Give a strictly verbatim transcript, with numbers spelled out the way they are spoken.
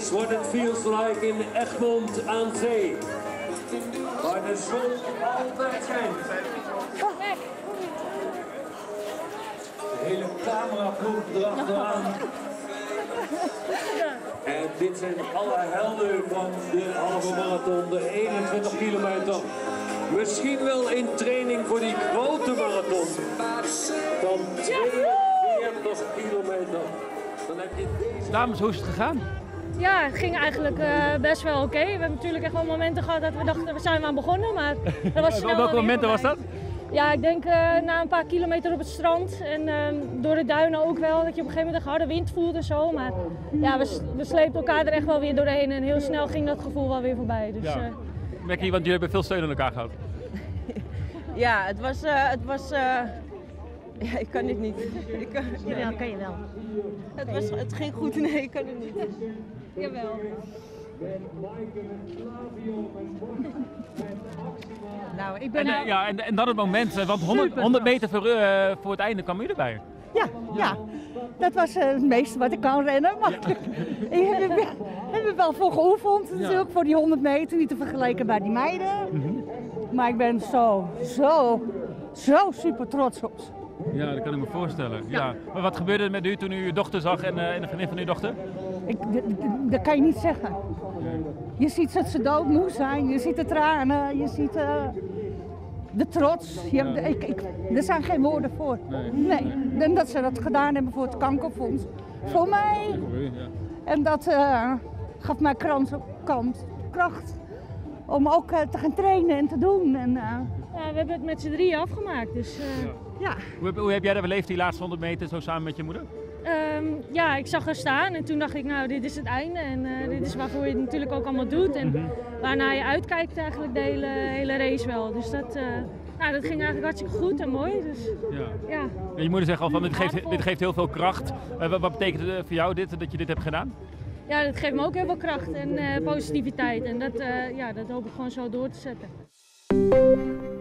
is what it feels like in Egmond aan Zee. Waar de zon altijd schijnt. De hele cameraploeg erachteraan. En dit zijn alle helden van de halve marathon, de eenentwintig kilometer. Misschien wel in training voor die grote marathon van tweeënveertig kilometer. Dan heb je deze... Dames, hoe is het gegaan? Ja, het ging eigenlijk uh, best wel oké. Okay. We hebben natuurlijk echt wel momenten gehad dat we dachten, we zijn aan begonnen, maar dat was snel. Welke momenten was dat? Ja, ik denk uh, na een paar kilometer op het strand en uh, door de duinen ook wel, dat je op een gegeven moment een harde wind voelt en zo. Maar ja, we, we sleepten elkaar er echt wel weer doorheen en heel snel ging dat gevoel wel weer voorbij. Dus, ja. uh, Becky, want jullie hebben veel steun aan elkaar gehad. Ja, het was... Uh, het was uh... Ja, ik kan dit niet. Ik kan... Jawel, kan je wel. Het, was, het ging goed, nee, ik kan het niet. Jawel. Nou, ik ben en, nou... ja, en, en dan het moment, want honderd, honderd meter voor, uh, voor het einde kwam u erbij. Ja, ja. Dat was uh, het meeste wat ik kan rennen. Maar ja. Ik heb er, heb er wel voor geoefend, ja. Natuurlijk voor die honderd meter, niet te vergelijken bij die meiden. Mm-hmm. Maar ik ben zo, zo, zo super trots op ze. Ja, dat kan ik me voorstellen. Ja. Ja. Maar wat gebeurde er met u toen u uw dochter zag en, uh, en de vriendin van uw dochter? Ik, dat kan je niet zeggen. Je ziet dat ze doodmoe zijn, je ziet de tranen, je ziet uh, de trots. Je ja. hebt, ik, ik, er zijn geen woorden voor. Nee. nee. nee. En dat ze dat gedaan hebben voor het kankerfonds. Ja. Voor mij. Ja. En dat uh, gaf mij krans op kant, kracht om ook uh, te gaan trainen en te doen. En, uh, ja, we hebben het met z'n drieën afgemaakt. Dus, uh, ja. Ja. Hoe, heb, hoe heb jij dat beleefd, die laatste honderd meter, zo samen met je moeder? Um, ja, ik zag haar staan en toen dacht ik, nou, dit is het einde. En uh, dit is waarvoor je het natuurlijk ook allemaal doet. En mm-hmm. waarna je uitkijkt eigenlijk de hele, hele race wel. Dus dat, uh, nou, dat ging eigenlijk hartstikke goed en mooi. Dus, ja. Ja. En je moeder zegt al van, dit geeft, dit geeft heel veel kracht. Uh, wat, wat betekent het voor jou dit, dat je dit hebt gedaan? Ja, dat geeft me ook heel veel kracht en uh, positiviteit. En dat, uh, ja, dat hoop ik gewoon zo door te zetten.